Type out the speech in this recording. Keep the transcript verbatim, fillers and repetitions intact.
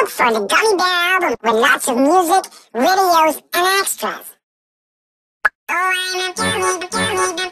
look for the Gummy Bear album with lots of music, videos, and extras. Oh, I'm a gummy, gummy, gummy.